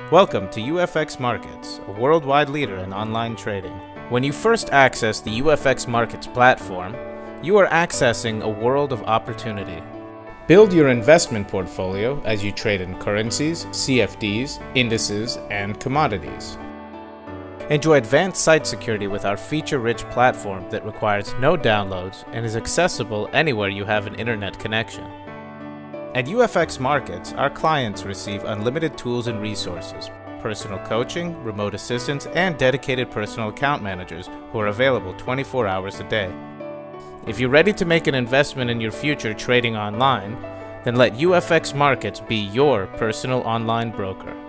Welcome to UFXMarkets, a worldwide leader in online trading. When you first access the UFXMarkets platform, you are accessing a world of opportunity. Build your investment portfolio as you trade in currencies, CFDs, indices, and commodities. Enjoy advanced site security with our feature-rich platform that requires no downloads and is accessible anywhere you have an internet connection. At UFXMarkets, our clients receive unlimited tools and resources, personal coaching, remote assistance, and dedicated personal account managers who are available 24 hours a day. If you're ready to make an investment in your future trading online, then let UFXMarkets be your personal online broker.